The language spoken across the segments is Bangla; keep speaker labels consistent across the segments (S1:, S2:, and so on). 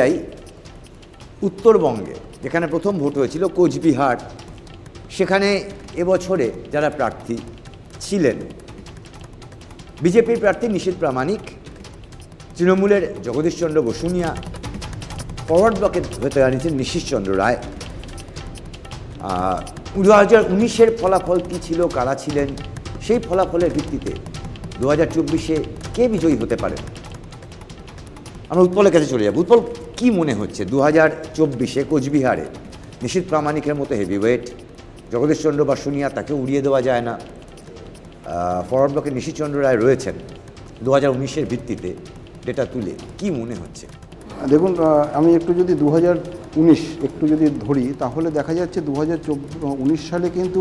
S1: তাই উত্তরবঙ্গে যেখানে প্রথম ভোট হয়েছিল কোচবিহার, সেখানে এবছরে যারা প্রার্থী ছিলেন, বিজেপির প্রার্থী নিশীথ প্রামাণিক, তৃণমূলের জগদীশচন্দ্র বসুনিয়া, ফরওয়ার্ড ব্লকের হতে দাঁড়িয়েছেন নিশীথ চন্দ্র রায়। 2019-এর ফলাফল কী ছিল, কারা ছিলেন, সেই ফলাফলের ভিত্তিতে 2024-এ কে বিজয়ী হতে পারেন? আমরা উৎপলের কাছে চলে যাব। উৎপল, কী মনে হচ্ছে 2024-এ কোচবিহারে নিশীথ প্রামাণিকের মতো হেভিওয়েট, জগদীশচন্দ্র বসুনিয়া, তাকে উড়িয়ে দেওয়া যায় না, ফরওয়ার্ড ব্লকে নিশীথ চন্দ্র রায় রয়েছেন, 2019-এর ভিত্তিতে ডেটা তুলে কি মনে হচ্ছে?
S2: দেখুন, আমি একটু যদি 2019 একটু যদি ধরি, তাহলে দেখা যাচ্ছে 2019 সালে কিন্তু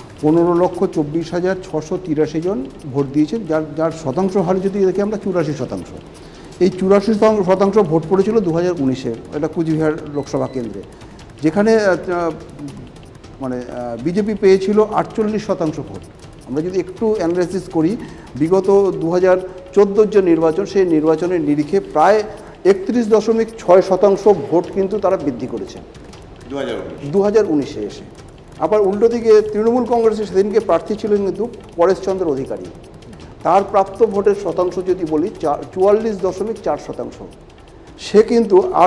S2: 15,24,683 জন ভোট দিয়েছেন, যার শতাংশ হারে যদি দেখি আমরা 84%। এই 84% ভোট পড়েছিল 2019-এ, এটা কুচবিহার লোকসভা কেন্দ্রে, যেখানে মানে বিজেপি পেয়েছিল 48% ভোট। আমরা যদি একটু অ্যানালাইসিস করি, বিগত 2014 যে নির্বাচন, সেই নির্বাচনের নিরিখে প্রায় 31.6% ভোট কিন্তু তারা বৃদ্ধি করেছে 2019-এ এসে। আবার উল্টো দিকে তৃণমূল কংগ্রেসের সেদিনকে প্রার্থী ছিলেন কিন্তু পরেশচন্দ্র অধিকারী, তার প্রাপ্ত ভোটের শতাংশ যদি বলি 44.4%। সে কিন্তু আর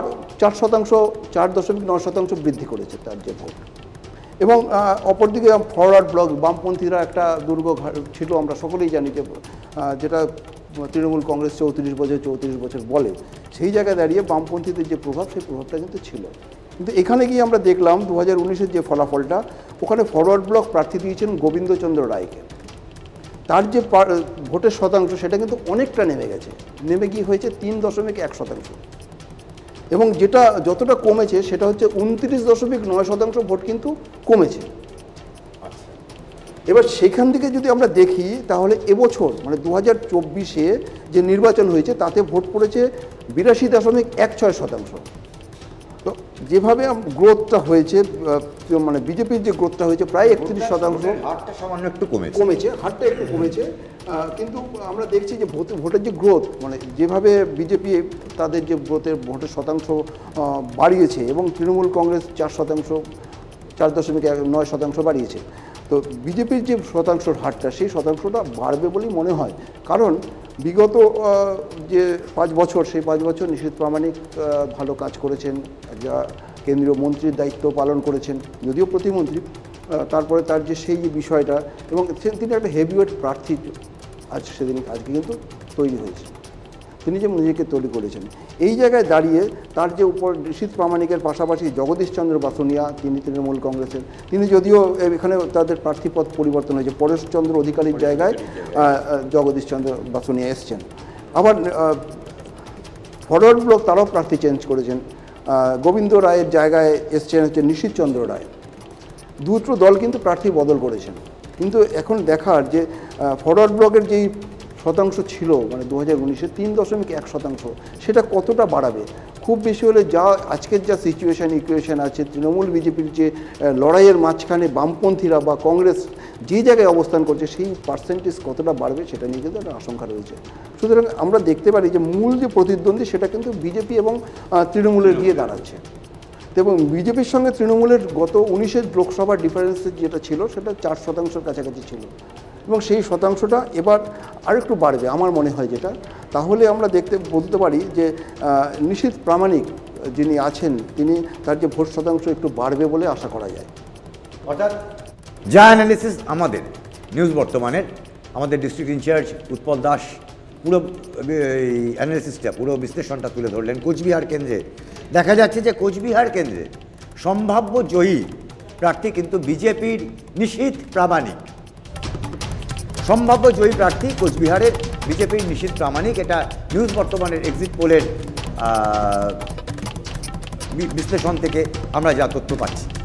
S2: 4.9% বৃদ্ধি করেছে তার যে ভোট। এবং অপরদিকে ফরওয়ার্ড ব্লক বামপন্থীরা একটা দুর্গ ছিল, আমরা সকলেই জানি, যেটা তৃণমূল কংগ্রেস 34 বছর বলে, সেই জায়গায় দাঁড়িয়ে বামপন্থীদের যে প্রভাব, সেই প্রভাবটা কিন্তু ছিল। কিন্তু এখানে গিয়ে আমরা দেখলাম 2019-এর যে ফলাফলটা, ওখানে ফরওয়ার্ড ব্লক প্রার্থী দিয়েছেন গোবিন্দচন্দ্র রায়কে। তার যে ভোটের শতাংশ, সেটা কিন্তু অনেকটা নেমে গেছে, নেমে গিয়ে হয়েছে 3.1%। এবং যেটা যতটা কমেছে সেটা হচ্ছে 29.9% ভোট কিন্তু কমেছে। এবার সেখান থেকে যদি আমরা দেখি, তাহলে এবছর মানে 2024-এ যে নির্বাচন হয়েছে, তাতে ভোট পড়েছে 82.16%। তো যেভাবে গ্রোথটা হয়েছে, মানে বিজেপির যে গ্রোথটা হয়েছে প্রায় 31%,
S1: হারটা সামান্য একটু
S2: কমেছে, হারটা একটু কমেছে, কিন্তু আমরা দেখছি যে ভোটের যে গ্রোথ, মানে যেভাবে বিজেপি তাদের যে ভোটের শতাংশ বাড়িয়েছে, এবং তৃণমূল কংগ্রেস 4.9% বাড়িয়েছে। তো বিজেপির যে শতাংশের হারটা, সেই শতাংশটা বাড়বে বলেই মনে হয়। কারণ বিগত যে 5 বছর, সেই 5 বছর নিশীথ প্রামাণিক ভালো কাজ করেছেন, যা কেন্দ্রীয় মন্ত্রীর দায়িত্ব পালন করেছেন, যদিও প্রতিমন্ত্রী। তারপরে তার যে সেই যে বিষয়টা, এবং তিনি একটা হেভিওয়েট প্রার্থী আজকে কিন্তু তৈরি হয়েছে, তিনি যে নিজেকে তৈরি করেছেন। এই জায়গায় দাঁড়িয়ে তার যে উপর নিশীথ প্রামাণিকের পাশাপাশি জগদীশচন্দ্র বসুনিয়া, তিনি তৃণমূল কংগ্রেসের, তিনি যদিও এখানে তাদের প্রার্থীপদ পরিবর্তন হয়েছে, পরেশচন্দ্র অধিকারীর জায়গায় জগদীশচন্দ্র বসুনিয়া এসছেন। আবার ফরওয়ার্ড ব্লক তারাও প্রার্থী চেঞ্জ করেছেন, গোবিন্দ রায়ের জায়গায় এসছেন হচ্ছে নিশীথ চন্দ্র রায়। দুটো দল কিন্তু প্রার্থী বদল করেছেন। কিন্তু এখন দেখার যে ফরওয়ার্ড ব্লকের যেই শতাংশ ছিল, মানে 2019-এ 3.1%, সেটা কতটা বাড়াবে? খুব বেশি হলে যা আজকের যা ইকুয়েশন আছে, তৃণমূল বিজেপির যে লড়াইয়ের মাঝখানে বামপন্থীরা বা কংগ্রেস যে জায়গায় অবস্থান করছে, সেই পার্সেন্টেজ কতটা বাড়বে সেটা নিয়ে কিন্তু একটা আশঙ্কা রয়েছে। সুতরাং আমরা দেখতে পারি যে মূল যে প্রতিদ্বন্দ্বী, সেটা কিন্তু বিজেপি এবং তৃণমূলের দিয়ে দাঁড়াচ্ছে। এবং বিজেপির সঙ্গে তৃণমূলের গত 19-এর লোকসভার ডিফারেন্স যেটা ছিল, সেটা 4%-এর কাছাকাছি ছিল, এবং সেই শতাংশটা এবার আরেকটু বাড়বে আমার মনে হয়। যেটা তাহলে আমরা বলতে পারি যে নিশীথ প্রামাণিক যিনি আছেন, তিনি তার যে ভোট শতাংশ একটু বাড়বে বলে আশা করা যায়।
S1: অর্থাৎ যা অ্যানালিসিস আমাদের নিউজ বর্তমানের, আমাদের ডিস্ট্রিক্ট ইনচার্জ উৎপল দাস পুরো অ্যানালিসিসটা, পুরো বিশ্লেষণটা তুলে ধরলেন। কোচবিহার কেন্দ্রে দেখা যাচ্ছে যে কোচবিহার কেন্দ্রে সম্ভাব্য জয়ী প্রার্থী কিন্তু বিজেপির নিশীথ প্রামাণিক, সম্ভাব্য জয়ী প্রার্থী কোচবিহারের বিজেপির নিশীথ প্রামাণিক। এটা নিউজ বর্তমানের এক্সিট পোলের বিশ্লেষণ থেকে আমরা যা তথ্য পাচ্ছি।